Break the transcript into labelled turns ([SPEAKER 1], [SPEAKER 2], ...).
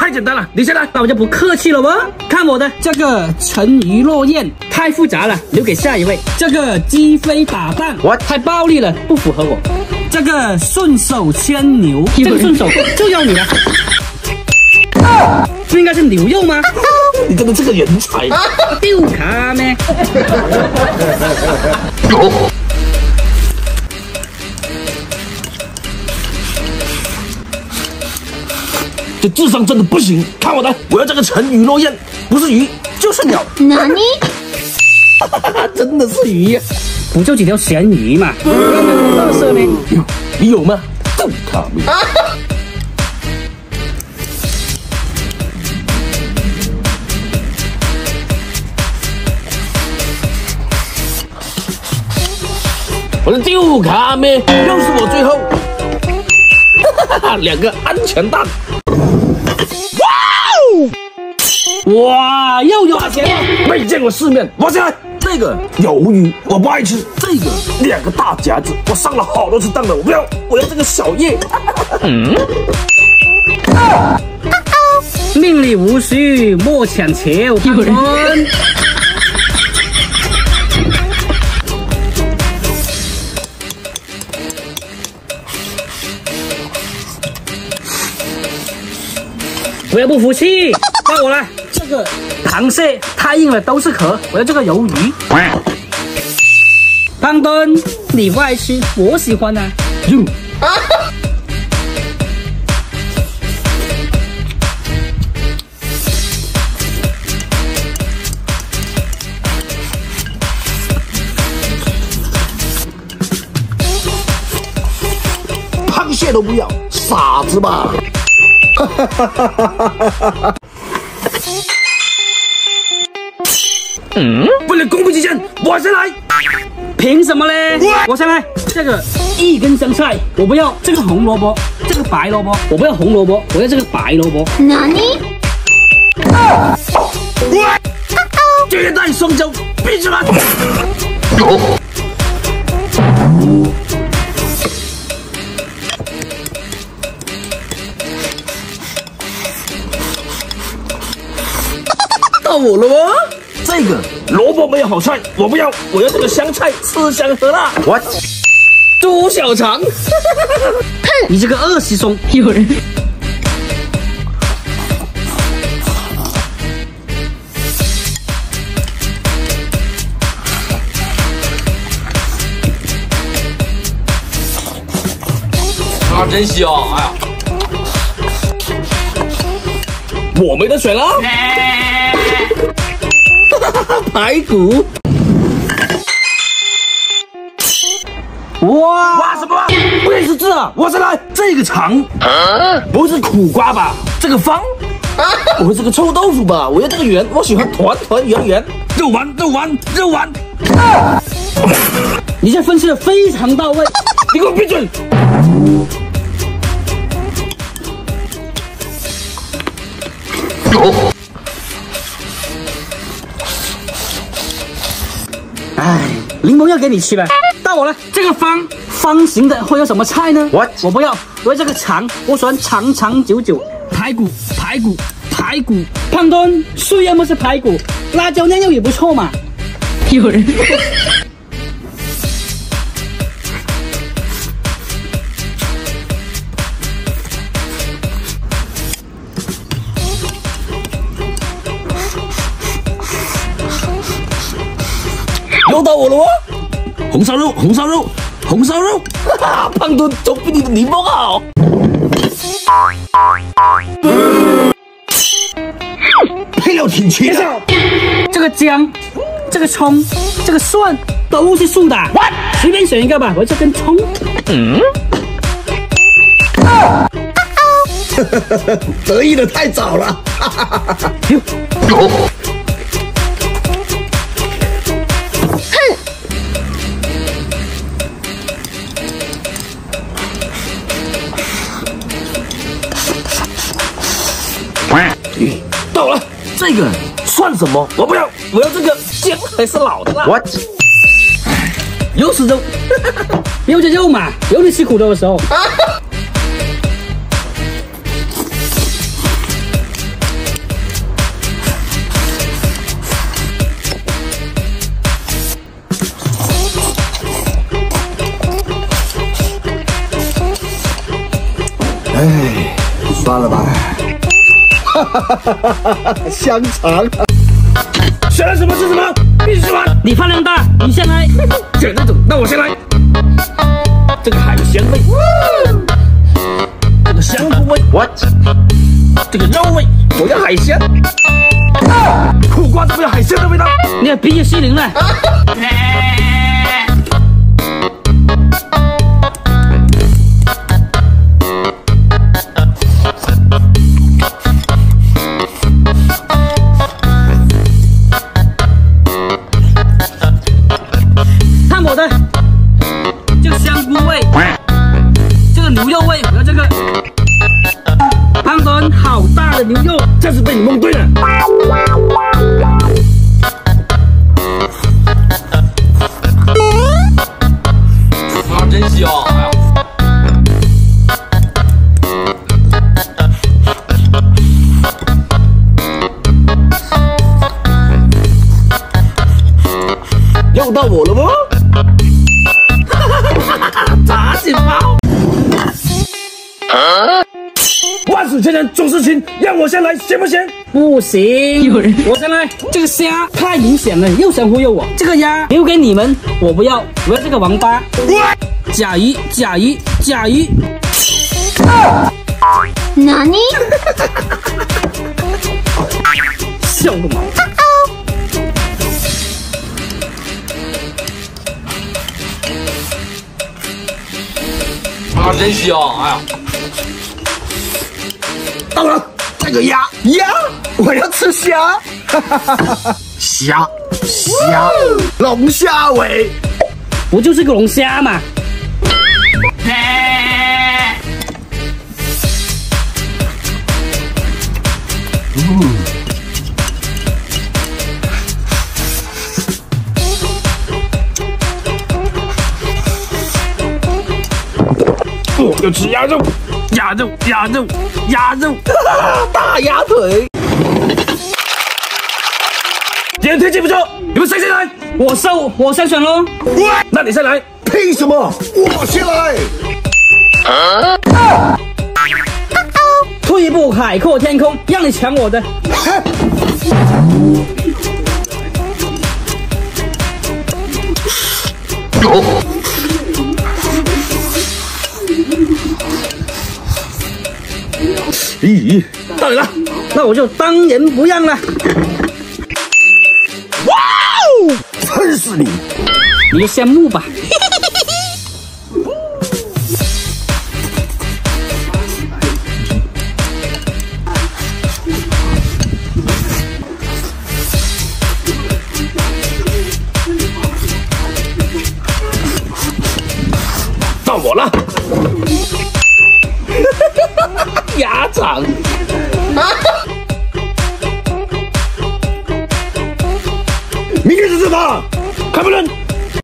[SPEAKER 1] 太简单了，你先来。
[SPEAKER 2] 那我就不客气了哦。看我的这个沉鱼落雁，太复杂了，留给下一位。这个鸡飞打蛋，太暴力了，不符合我。这个顺手牵牛，这个顺手就要你了。不应该是牛肉吗？
[SPEAKER 1] 你真的是个人才。
[SPEAKER 2] 丢卡咩？
[SPEAKER 1] 这智商真的不行，看我的，我要这个沉鱼落雁，不是鱼就是鸟。
[SPEAKER 3] 哪里？
[SPEAKER 1] 真的是鱼呀、
[SPEAKER 2] 不就几条咸鱼嘛？垃圾咩？
[SPEAKER 1] 你有吗？就卡咪。我的丢卡咩？又是我最后。2个安全蛋。
[SPEAKER 2] 哇，又有钱了！
[SPEAKER 1] 没见过世面，我先来。这个鱿鱼我不爱吃，这个2个大夹子，我上了好多次当了，我不要，我要这个小叶。
[SPEAKER 2] 命里无需莫强求，潘坤。不要不服气，到我了。这个螃蟹太硬了，都是壳。我要这个鱿鱼。胖墩，你不爱吃，我喜欢啊。
[SPEAKER 1] 螃蟹都不要，傻子吧？为了公平起见，我先来。
[SPEAKER 2] 凭什么嘞？我先来。这个1根香菜，我不要这个红萝卜，这个白萝卜，我不要红萝卜，我要这个白萝卜。
[SPEAKER 3] 哪里？
[SPEAKER 1] 绝代双骄，闭嘴吧！到我了哦，这个萝卜没有好菜，我不要，我要这个香菜，吃香喝辣。What？ 猪小肠。
[SPEAKER 2] 哼，你这个恶习松。
[SPEAKER 3] 有人。
[SPEAKER 1] 啊，真香！哎呀，我没得选了。排骨。哇什么？不认识字啊！我先来。这个长，不是苦瓜吧？这个方，我是个臭豆腐吧？我要这个圆，我喜欢团团圆圆。肉丸，肉丸，肉丸。
[SPEAKER 2] 你这分析的非常到位。
[SPEAKER 1] 你给我闭嘴！
[SPEAKER 2] 哎，柠檬要给你吃了。到我了，这个方形的会有什么菜呢？我不要，我要这个长，我喜欢长长久久。排骨，排骨，排骨。胖墩，虽然不是排骨，辣椒酿肉也不错嘛。
[SPEAKER 3] 有人。
[SPEAKER 1] 又到我了哦！红烧肉，红烧肉，红烧肉，哈哈，胖墩总比你的柠檬好。配料挺齐的。
[SPEAKER 2] 这个姜，这个葱，这个蒜都是素的。随便选一个吧，我这根葱。
[SPEAKER 1] 得意的太早了。到了，这个算什么？我不要，我要这个姜还是老的辣。What？
[SPEAKER 2] 又是肉，有点肉嘛，有你吃苦头的时候。
[SPEAKER 1] 哎，算了吧。香肠。选了什么是什么，必须吃完。
[SPEAKER 2] 你饭量大，你先来。
[SPEAKER 1] 选那种，那我先来。这个海鲜味，这个香菇味 ，what？ 这个肉味，我要海鲜。啊，苦瓜怎么有海鲜的味道？
[SPEAKER 2] 你的鼻也失灵了。看我的，这个香菇味，这个牛肉味，我要这个。胖墩好大的牛肉，
[SPEAKER 1] 这是被你蒙对了。
[SPEAKER 3] 啊，真香！哎呀，
[SPEAKER 1] 又到我了不？炸鸡包。万水千人总是情，让我先来，行不行？
[SPEAKER 2] 不行，有人，我先来。这个虾太明显了，又想忽悠我。这个鸭留给你们，我不要，我要这个王八。甲鱼，甲鱼，甲鱼。
[SPEAKER 4] 哪里？
[SPEAKER 2] 笑个毛！
[SPEAKER 3] 啊，真香！哎呀。
[SPEAKER 1] 到了，这个鸭，我要吃虾，虾，龙虾尾，
[SPEAKER 2] 不就是个龙虾嘛？
[SPEAKER 1] 我要吃鸭肉，鸭肉，大鸭腿。今天天气不错，你们谁先来？
[SPEAKER 2] 我先选喽。
[SPEAKER 1] 那你先来。凭什么？我先来。
[SPEAKER 2] 退一步海阔天空，让你抢我的。
[SPEAKER 1] 咦，到你了，
[SPEAKER 2] 那我就当仁不让了。
[SPEAKER 1] 哇哦，真是你！
[SPEAKER 2] 你就羡慕吧。
[SPEAKER 1] 到我了。鸭肠，明天是什么？开门人。